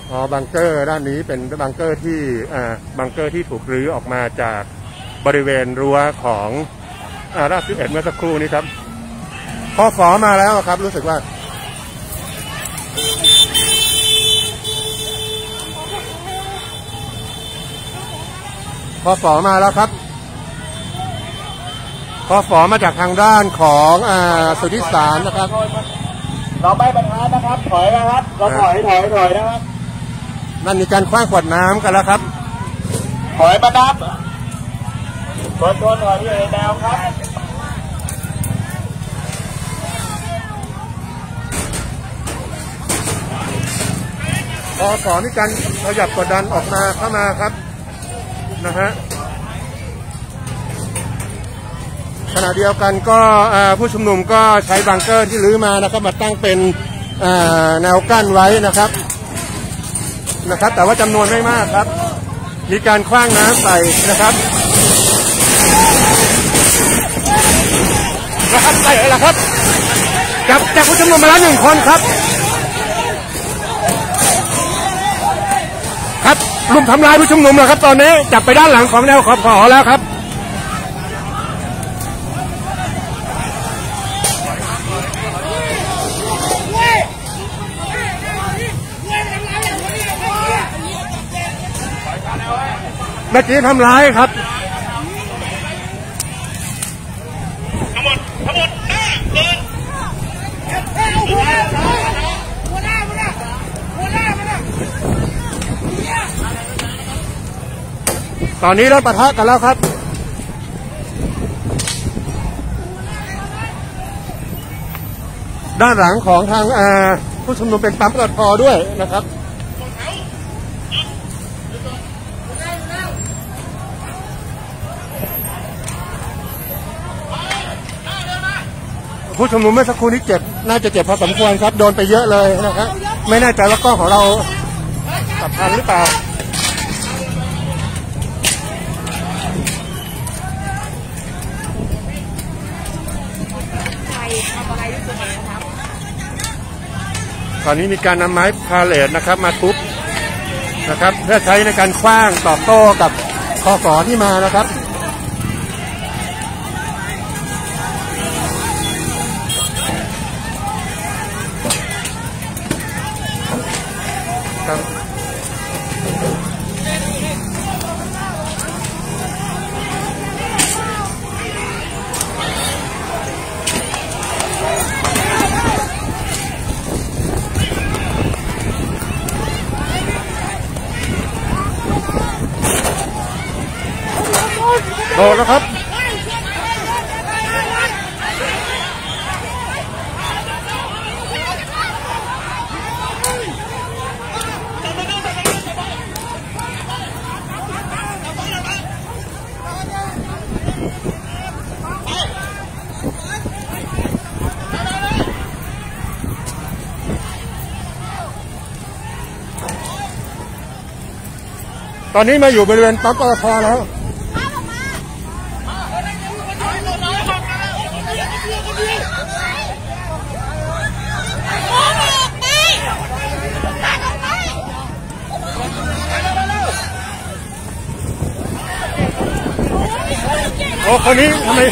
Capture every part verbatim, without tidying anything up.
อ๋อบังเกอร์ด้านนี้เป็นบังเกอร์ที่อ่าบังเกอร์ที่ถูกรื้อออกมาจากบริเวณรั้วของอ่าราชสิบเอ็ดเมื่อสักครู่นี้ครับพอฝอมาแล้วครับรู้สึกว่าพอฝอมาแล้วครับพอฝอมาจากทางด้านของอ่าสุทธิสารนะครับเราไม่บรรทัดนะครับถอยนะครับเราถอยถอยถอยนะครับนั่นมีการคว้างขวดน้ำกันแล้วครับถอยบรรทัดชนชนถอยที่แนวครับพอฝอมีการขยับกดดันออกมาเข้ามาครับนะฮะขณะเดียวกันก็ผู้ชุมนุมก็ใช้บังเกอร์ที่รื้อมานะครับมาตั้งเป็นแนวกั้นไว้นะครับนะครับแต่ว่าจำนวนไม่มากครับมีการคว้างน้ำใส่นะครับนะครับใส่แล้วครับจับจับผู้ชุมนุมมาแล้วหนึ่งคนครับครับลุมทำลายผู้ชุมนุมแล้วครับตอนนี้จับไปด้านหลังของแนวขอบขอแล้วครับเมื่อกี้ทำร้ายครับทั้งหมดทั้งหมดเดินตอนนี้เริ่มปะทะกันแล้วครับด้านหลังของทางผู้ชุมนุมเป็นปั๊มปตท.ด้วยนะครับผู้ชุมนุมเมื่อสักครู่นี้เจ็บน่าจะเจ็บพอสมควรครับโดนไปเยอะเลยนะครับไม่แน่ใจว่ากล้องของเราตัดทันหรือเปล่าตอนนี้มีการนำไม้พาเลทนะครับมาทุบนะครับเพื่อใช้ในการขว้างตอบโต้กับคส.ที่มานะครับครับโดนแล้วครับตอนนี้มาอยู่บริเวณปั๊มปตท.แล้วโอ้คนนี้ทำไม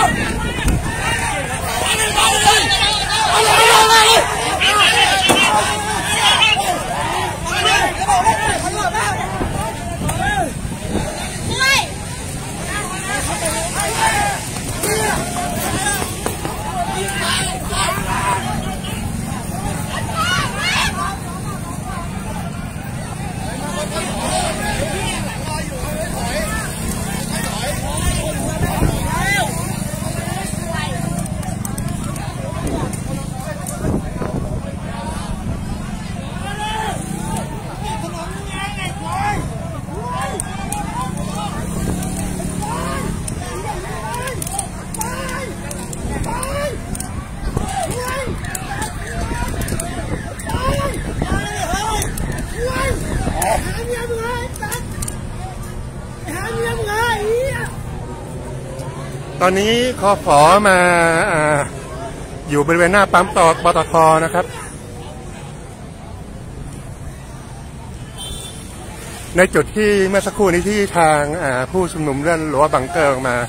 ตอนนี้คฝ.มาอ่าอยู่บริเวณหน้าปั๊มปตท.นะครับในจุดที่เมื่อสักครู่นี้ที่ทางผู้ชุมนุมเลื่อนรั้วบังเกอร์ออกมา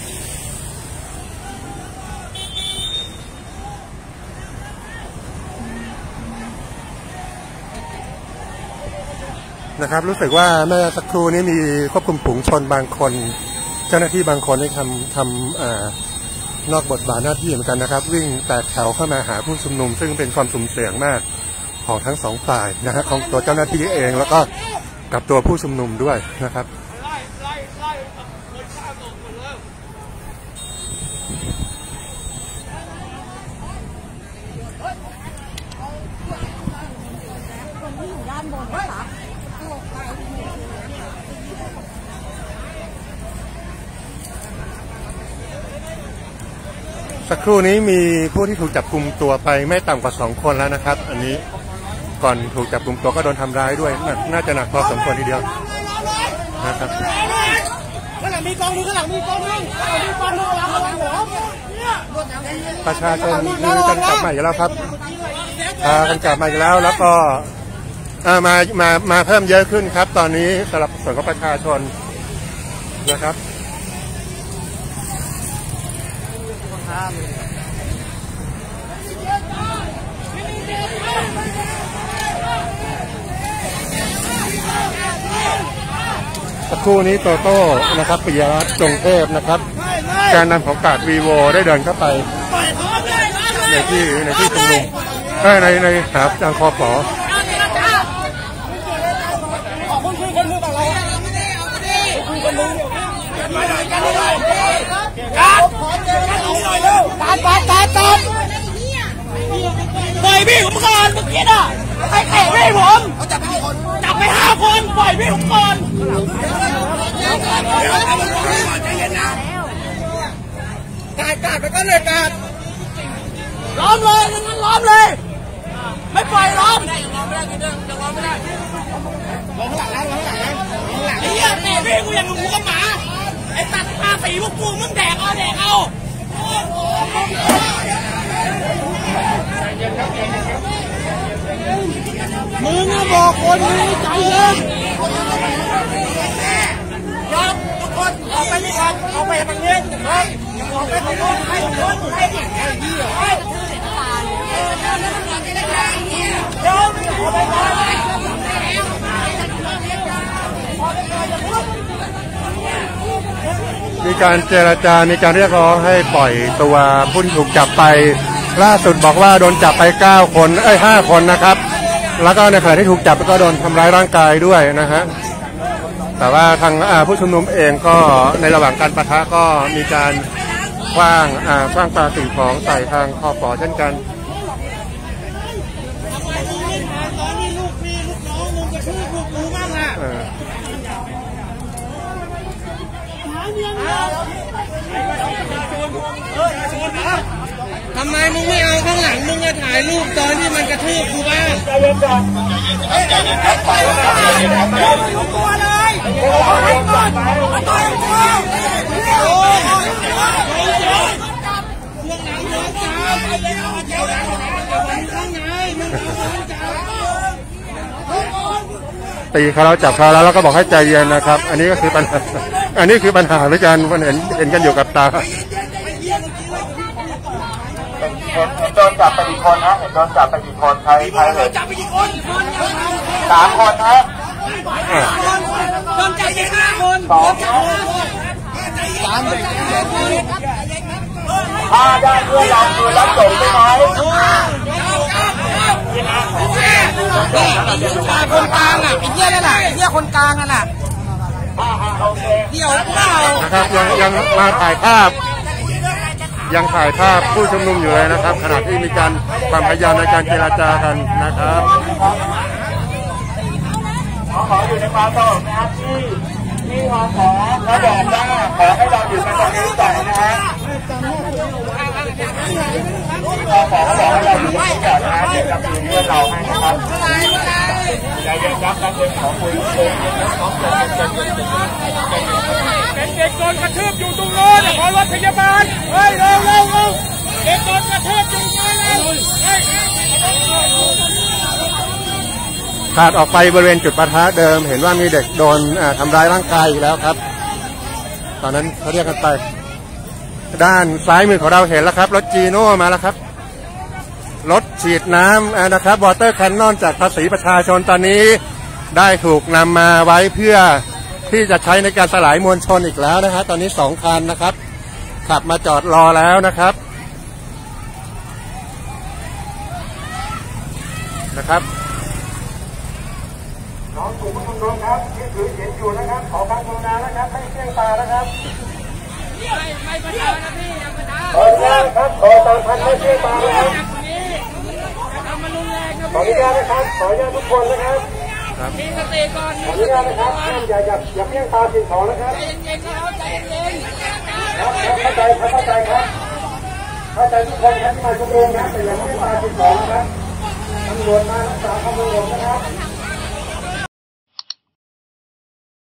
นะครับรู้สึกว่าเมื่อสักครู่นี้มีควบคุมฝูงชนบางคนเจ้าหน้าที่บางคนได้ทำทำนอกบทบาทหน้าที่เหมือนกันนะครับวิ่งแตกแถวเข้ามาหาผู้ชุมนุมซึ่งเป็นความสุ่มเสี่ยงมากของทั้งสองฝ่ายนะฮะของตัวเจ้าหน้าที่เองแล้วก็กับตัวผู้ชุมนุมด้วยนะครับสักครู่นี้มีผู้ที่ถูกจับกุมตัวไปไม่ต่ำกว่าสองคนแล้วนะครับอันนี้ก่อนถูกจับกุมตัวก็โดนทำร้ายด้วยน่าจะหนักพอสมควรทีเดียวนะครับข้างหลังมีกองนึงข้างหลังมีกองนึงข้างหลังมีกองนึงข้างหลังหัวประชาชนมีกันกลับมาอีกแล้วครับพากันกลับมาอีกแล้วแล้วก็มามามาเพิ่มเยอะขึ้นครับตอนนี้สำหรับส่วนของประชาชนนะครับสักครู่นี้โตโต้นะครับปิยรัตน์จงเทพนะครับการนำของกาดวีโวได้เดินเข้าไปในที่ในที่ชุมนุมในในหาทางคอฝอการการการการปล่อยพี่ผมก่อนเมื่อกี้น่ะใครเตะพี่ผมจับไปคนจับไปห้าคนปล่อยพี่ผมก่อนการการไปก็เลยการล้อมเลยงั้นล้อมเลยไม่ปล่อยล้อมล้อมไม่ได้กินเรื่องจะล้อมไม่ได้ล้อมข้างหลังแล้วล้อมข้างหลังแล้วไอ้เหี้ยเตะพี่กูยังงูกับหมาไอ้ตัดตาสีพวกกูมึงแดกเอาแดกเอามึงอะบอกคนนี้ใจเย็นยอมทุกคนออกไปนี่ครับออกไปทางนี้ครับออกไปทางโน้นให้คนให้ไอ้เหี้ยให้ยอมออกไปก่อนมีการเจรจามีการเรียกร้องให้ปล่อยตัวผู้ที่ถูกจับไปล่าสุดบอกว่าโดนจับไปเก้าคนเอ้ยห้าคนนะครับแล้วก็ในขณะที่ถูกจับก็โดนทำร้ายร่างกายด้วยนะฮะแต่ว่าทางผู้ชุมนุมเองก็ในระหว่างการปะทะก็มีการคว้างคว้างปาสิ่งของใส่ทางคอฝอเช่นกันตอนนี้ลูกพี่ลูกน้องมึงจะชื่อลูกกูบ้างอ่ะทำไมมึงไม่เอาข้างหลังมึงจะถ่ายรูปตอนที่มันกระทืบกูบ้างใจเย็นก่อนใจเย็นก่อนไปตัวเลยไปก่อนไปต่อยกูโอ้ยช่วงหลังโดนจับไปแล้วเจ้าหลังข้างในมึงโดนจับตีเขาแล้วจับเขาแล้วแล้วก็บอกให้ใจเย็นนะครับอันนี้ก็คือปัญหาอันนี้คือปัญหาด้วยกันมันเห็นเห็นกันอยู่กับตาเห็นเห็นโดนจับไปกี่คนฮะเห็นโดนจับไปกี่คนใครใครเลยจับไปกี่คนสามคนฮะโดนจับไปห้าคนสองสามถ้าได้เพื่อเราคือรับส่งได้ไหมคนกลางอ่ะไอ้เหี้ยนั่นแหละไอ้เหี้ยคนกลางนั่นแหละเดี๋ยวเปล่านะครับยังยังมาถ่ายภาพยังถ่ายภาพผู้ชุมนุมอยู่เลยนะครับขณะที่มีการความพยายามในการเจรจากันนะครับขอขออยู่ในความสงบนะครับที่ที่ขอขอและบอกว่าขอให้เราอยู่กันตรงนี้ก่อนนะฮะขอขอให้เราอยู่ตรงนี้ก่อนนะเดี๋ยวจะมีเรื่องเราให้นะครับใจเย็นครับนักเรียนขอคุยคุยเด็กโดนกระทืบอยู่ตรงโน้นขอรถพยาบาลเฮ้ยเร็วเร็วเร็วเด็กโดนกระทืบอยู่ตรงโน้นเฮ้ยขาดออกไปบริเวณจุดปะทะเดิมเห็นว่ามีเด็กโดนทำร้ายร่างกายอีกแล้วครับตอนนั้นเขาเรียกกันไปด้านซ้ายมือของเราเห็นแล้วครับรถจีโน่มาแล้วครับรถฉีดน้ำนะครับวอเตอร์แคนนอนจากภาษีประชาชนตอนนี้ได้ถูกนำมาไว้เพื่อที่จะใช้ในการสลายมวลชนอีกแล้วนะฮะตอนนี้สองคันนะครับขับมาจอดรอแล้วนะครับนะครับน้องกลุ่มผู้ชุมนุมครับที่ถือเขียนอยู่นะครับขอความกรุณานะครับไม่เชี่ยงตานะครับไม่ไม่ประชานะพี่ยังประชาขออนุญาตครับขอตามพันไม่เชี่ยงตานะครับขออนุญาตนะครับขออนุญาตทุกคนนะครับมีสติก่อนขออนุญาตนะครับอย่าอย่าอย่าเชี่ยงตาสิ่งของนะครับใจเย็นๆนะครับใจเย็นๆครับเข้าใจครับเข้าใจครับเข้าใจทุกคนครับที่มาชุมนุมนะแต่อย่าเชี่ยงตาสิ่งของนะครับตำรวจมารักษาความสงบนะครับ